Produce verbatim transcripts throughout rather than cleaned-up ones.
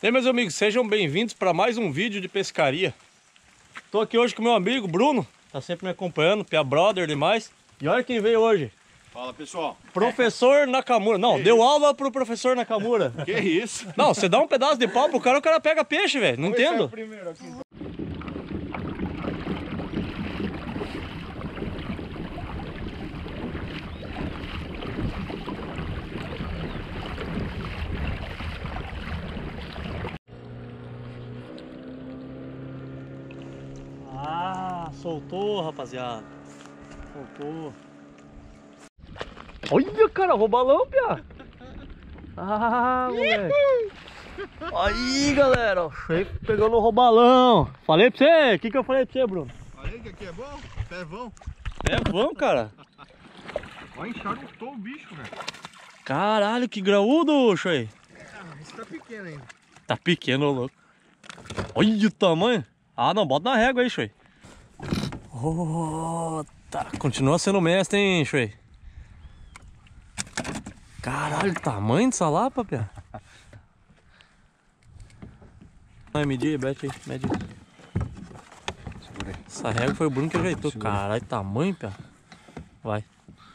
E aí, meus amigos, sejam bem-vindos para mais um vídeo de pescaria. Tô aqui hoje com meu amigo Bruno, tá sempre me acompanhando, Pia Brother e demais. E olha quem veio hoje. Fala, pessoal. Professor Nakamura. Não, que deu isso? aula pro professor Nakamura. Que isso? Não, você dá um pedaço de pau pro cara, o cara pega peixe, velho. Não Vamos ver entendo. se é o primeiro aqui. Ah, soltou, rapaziada. Soltou. Olha, cara, roubalão, Pia. Ah, moleque. Aí, galera, cheio pegando o roubalão. Falei pra você, o que que eu falei pra você, Bruno? Falei que aqui é bom, pezão. É, vamos, cara. Olha, enxarutou o bicho, velho. Caralho, que graúdo, Xoi. Ah, esse tá pequeno ainda. Tá pequeno, louco. Olha o tamanho. Ah, não, bota na régua aí, Xoi. Oh, tá. Continua sendo mestre, hein, Xoi. Caralho, tamanho dessa lapa, Pia. Vai medir, bete aí, mede. Segura aí. Essa régua foi o Bruno que ajeitou. Segura. Caralho, tamanho, Pia. Vai.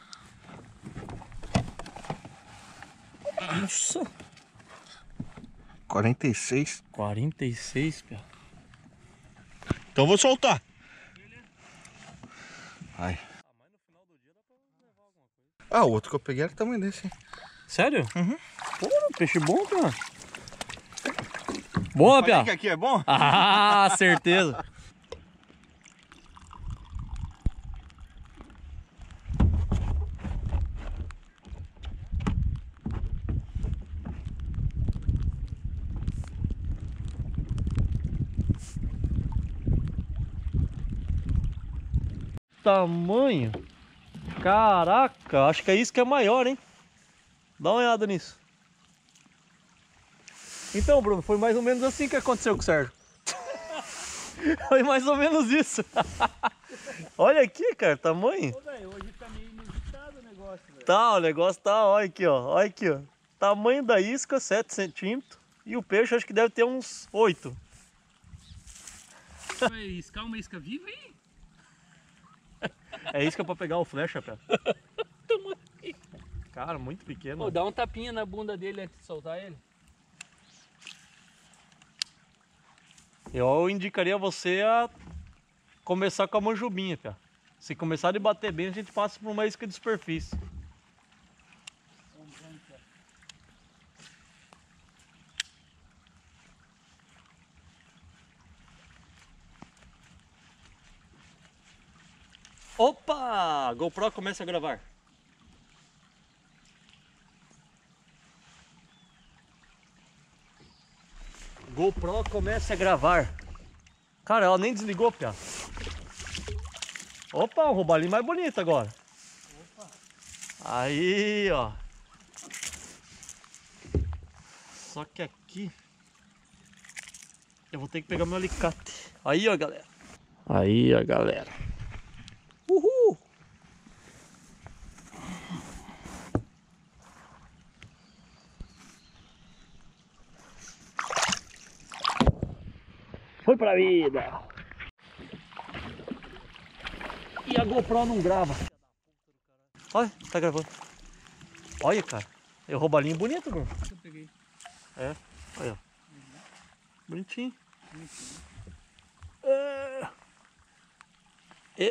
Nossa. quarenta e seis. quarenta e seis, Pia. Então vou soltar. Ai. Ah, o outro que eu peguei era o tamanho desse, hein? Sério? Uhum. Pô, peixe bom, Pia. Boa, Falei Pia. que aqui é bom? Ah, certeza. Tamanho. Caraca, acho que é isso que é maior, hein? Dá uma olhada nisso. Então, Bruno, foi mais ou menos assim que aconteceu com o Sérgio. Foi mais ou menos isso. Olha aqui, cara, tamanho. Ô, velho, hoje tá meio inusitado o negócio, velho. Tá, o negócio tá, olha aqui, ó. Olha aqui, ó. Tamanho da isca, sete centímetros. E o peixe acho que deve ter uns oito. Vai iscar uma isca viva aí? É isca pra pegar o flecha, cara. Cara, muito pequeno. Pô, dá um tapinha na bunda dele antes de soltar ele. Eu indicaria você a começar com a manjubinha, Pia. Se começar a bater bem, a gente passa por uma isca de superfície. Opa! GoPro começa a gravar. GoPro começa a gravar. Cara, ela nem desligou, Pia. Opa, um roubalinho mais bonito agora. Opa. Aí, ó. Só que aqui eu vou ter que pegar meu alicate. Aí, ó, galera. Aí, ó, galera. Uhul! Foi pra vida! E a GoPro não grava. Olha, tá gravando. Olha, cara. É um roubalinho bonito, Bruno. Eu peguei. É, olha. Uhum. Bonitinho. Bonitinho. É. E...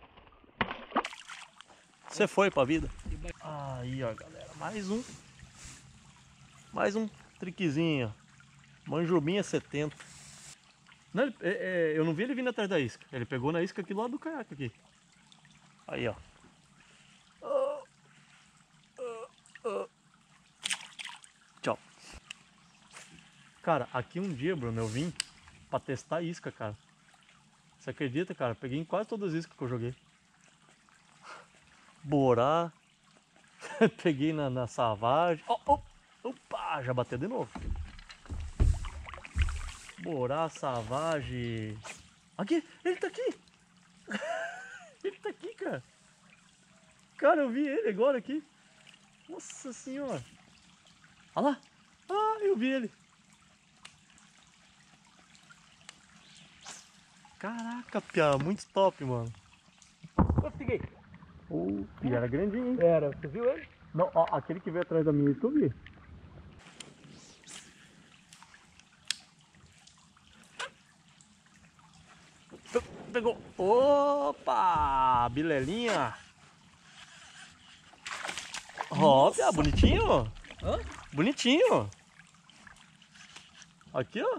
Você foi pra vida. Aí, ó, galera. Mais um. Mais um triquezinho. Manjubinha setenta. Não, ele, é, é, eu não vi ele vindo atrás da isca. Ele pegou na isca aqui do lado do caiaque aqui. Aí, ó. Oh, oh, oh. Tchau. Cara, aqui um dia, Bruno, eu vim pra testar a isca, cara. Você acredita, cara? Peguei em quase todas as iscas que eu joguei. Borá. Peguei na, na savagem. Oh, oh. Opa, já bateu de novo. Borá, savagem. Aqui, ele tá aqui. Ele tá aqui, cara. Cara, eu vi ele agora aqui. Nossa senhora. Olha lá. Ah, eu vi ele. Caraca, piá, muito top, mano. Eu peguei. Oh, piá, era grandinho, hein? Era, você viu ele? Não, ó, aquele que veio atrás da minha, tu viu? Pegou. Opa! Bilelinha. Ó, piá, bonitinho. Hã? Bonitinho. Aqui, ó.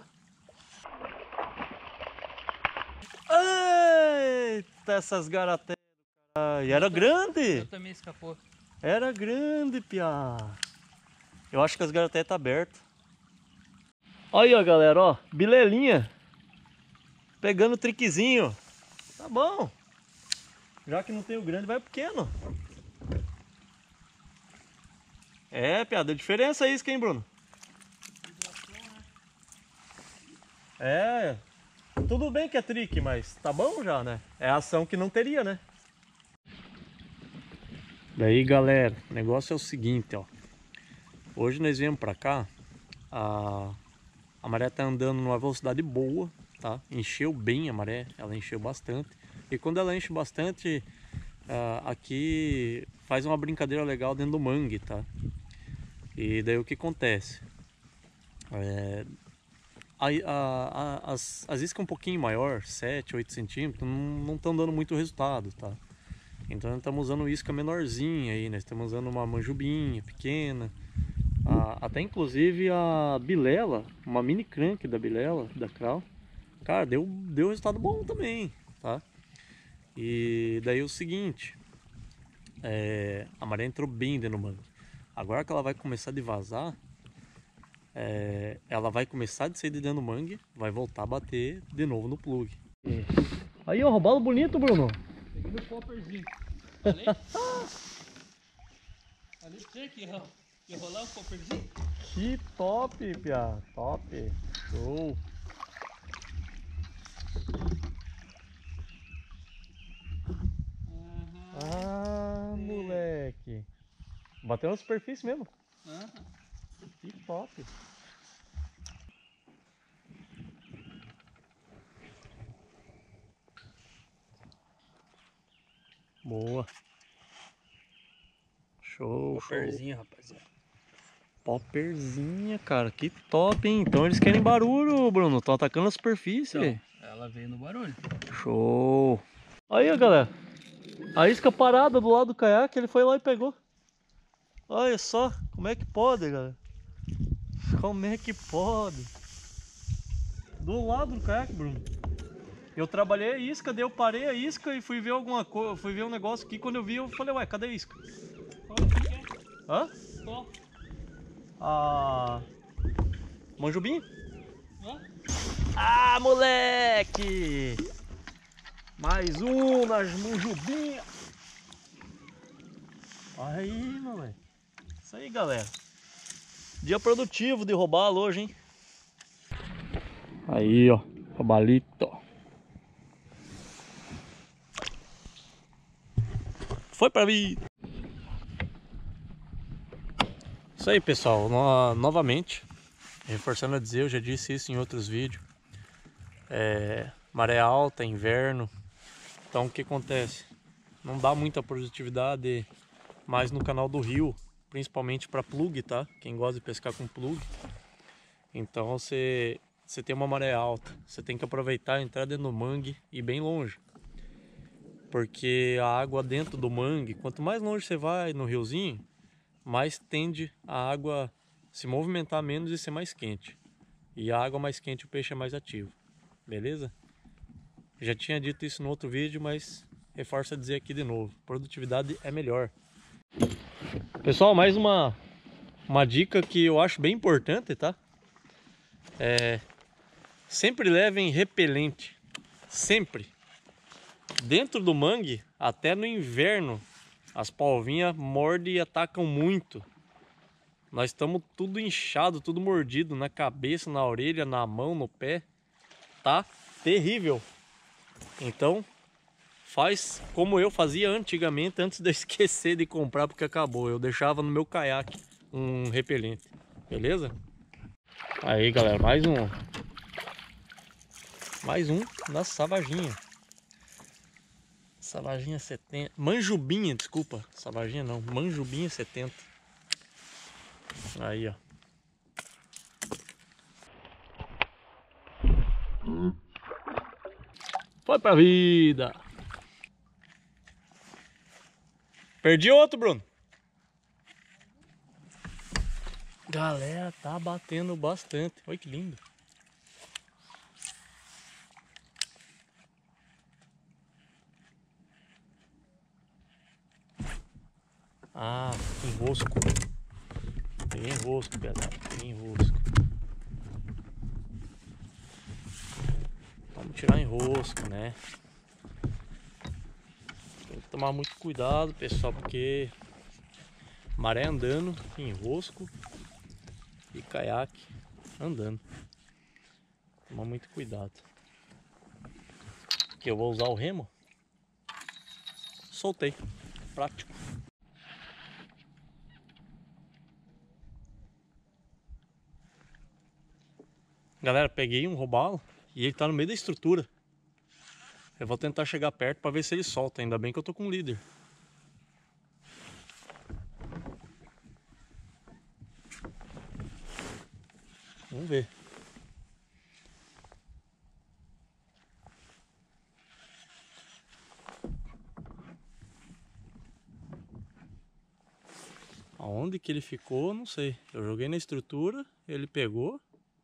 Eita, essas garateiras. E era grande. Eu também escapou. Era grande, piá. Eu acho que as garateiras tá abertas. Aí, ó, galera, ó. Bilelinha. Pegando o triquezinho. Tá bom. Já que não tem o grande, vai o pequeno. É, piá, deu diferença a isca, hein, Bruno? É. Tudo bem que é trick, mas tá bom já, né? É a ação que não teria, né? Daí, galera, o negócio é o seguinte, ó. Hoje nós viemos pra cá, a, a maré tá andando numa velocidade boa, tá? Encheu bem a maré, ela encheu bastante. E quando ela enche bastante, uh, aqui faz uma brincadeira legal dentro do mangue, tá? E daí o que acontece? É, a, a, a, as, as iscas um pouquinho maior, sete, oito centímetros, não estão dando muito resultado, tá? Então nós estamos usando isca menorzinha aí, nós estamos usando uma manjubinha pequena. Ah, até inclusive a bilela, uma mini crank da bilela, da Crawl. Cara, deu, deu resultado bom também, tá? E daí o seguinte, é, a maré entrou bem dentro do mangue. Agora que ela vai começar a vazar, é, ela vai começar a sair de dentro do mangue, vai voltar a bater de novo no plug. Aí, ó, roubalo bonito, Bruno. Peguei no popperzinho. Falei? Falei pra você que ia, ia rolar um popperzinho. Que top, piá. Top. Show. Aham. Ah, moleque. Bateu na superfície mesmo. Aham. Que top. Boa. Show, show. Popperzinho, rapaziada. Popperzinha, cara. Que top, hein? Então eles querem barulho, Bruno. Estão atacando a superfície. Então, ela veio no barulho. Show. Aí, galera. A isca parada do lado do caiaque, ele foi lá e pegou. Olha só, como é que pode, galera? Como é que pode? Do lado do caiaque, Bruno. Eu trabalhei a isca, daí eu parei a isca e fui ver alguma coisa, fui ver um negócio aqui. Quando eu vi, eu falei, ué, cadê a isca? Qual que é? Hã? Qual? A manjubinha? Hã? Ah, moleque! Mais um nas manjubinhas. Aí, moleque. Isso aí, galera. Dia produtivo de roubalo hoje, hein? Aí, ó. Roubalito. Foi pra mim. Isso aí, pessoal. No, novamente, reforçando a dizer, eu já disse isso em outros vídeos. É, maré alta, inverno. Então, o que acontece? Não dá muita produtividade mais no canal do rio, principalmente para plug, tá? Quem gosta de pescar com plug. Então, você, você tem uma maré alta, você tem que aproveitar, entrar dentro do mangue e ir bem longe. Porque a água dentro do mangue, quanto mais longe você vai no riozinho, mais tende a água se movimentar menos e ser mais quente. E a água mais quente, o peixe é mais ativo. Beleza? Já tinha dito isso no outro vídeo, mas reforço a dizer aqui de novo. Produtividade é melhor. Pessoal, mais uma, uma dica que eu acho bem importante, tá? É, sempre levem repelente. Sempre. Dentro do mangue, até no inverno, as polvinhas mordem e atacam muito. Nós estamos tudo inchado, tudo mordido na cabeça, na orelha, na mão, no pé. Tá terrível. Então, faz como eu fazia antigamente, antes de eu esquecer de comprar porque acabou. Eu deixava no meu caiaque um repelente. Beleza? Aí, galera, mais um. Mais um na Savaginha. Savaginha setenta. Manjubinha, desculpa. Savaginha não. Manjubinha setenta. Aí, ó. Foi pra vida. Perdi outro, Bruno. Galera, tá batendo bastante. Olha que lindo. Ah, enrosco. Tem enrosco, pesado. Tem enrosco. Vamos tirar enrosco, né? Tem que tomar muito cuidado, pessoal, porque maré andando, enrosco e caiaque andando. Tomar muito cuidado. Aqui eu vou usar o remo. Soltei. Prático. Galera, peguei um robalo e ele tá no meio da estrutura. Eu vou tentar chegar perto para ver se ele solta. Ainda bem que eu tô com um líder. Vamos ver. Aonde que ele ficou, não sei. Eu joguei na estrutura, ele pegou.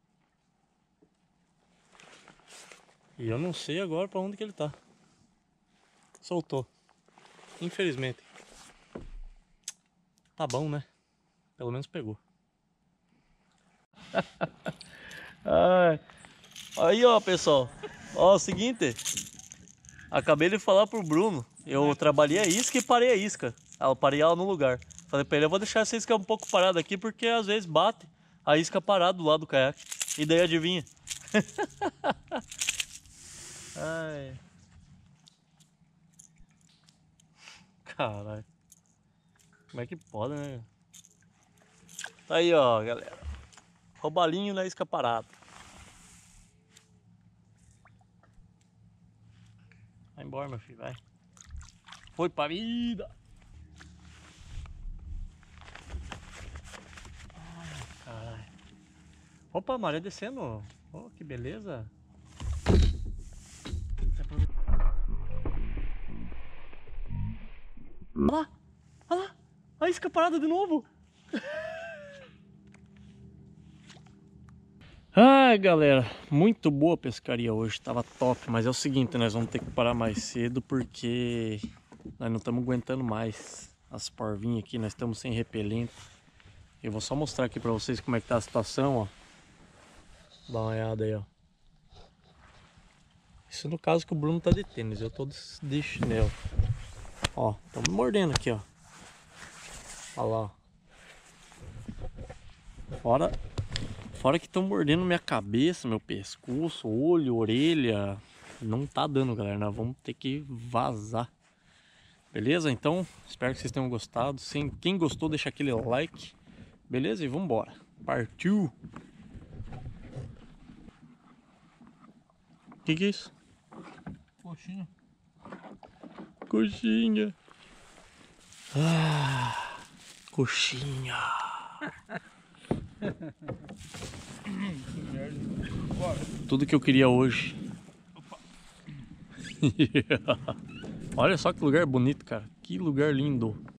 E eu não sei agora pra onde que ele tá. Soltou. Infelizmente. Tá bom, né? Pelo menos pegou. Aí, ó, pessoal. Ó, o seguinte. Acabei de falar pro Bruno. Eu trabalhei a isca e parei a isca. Eu parei ela no lugar. Falei pra ele, eu vou deixar essa isca um pouco parada aqui, porque às vezes bate a isca parada do lado do caiaque. E daí adivinha? Ai. Caralho. Como é que pode, né? Tá aí, ó, galera. Robalinho na isca parada. Vai embora, meu filho, vai. Foi pra vida. Ai, caralho. Opa, a maré descendo. Oh, que beleza. Olha lá, olha lá, a isca parada de novo. Ai, galera, muito boa a pescaria hoje, tava top, mas é o seguinte, nós vamos ter que parar mais cedo porque nós não estamos aguentando mais as porvinhas aqui, nós estamos sem repelente. Eu vou só mostrar aqui pra vocês como é que tá a situação, ó. Dá uma olhada aí, ó. Isso no caso que o Bruno tá de tênis, eu tô de chinelo. Ó, estão me mordendo aqui, ó. Olha lá, ó. Fora, fora que estão mordendo minha cabeça, meu pescoço, olho, orelha. Não tá dando, galera. Nós vamos ter que vazar. Beleza? Então, espero que vocês tenham gostado. Sim, quem gostou, deixa aquele like. Beleza? E vamos embora. Partiu! O que que é isso? Coxinha. Coxinha. Ah, coxinha. Tudo que eu queria hoje. Olha só que lugar bonito, cara. Que lugar lindo.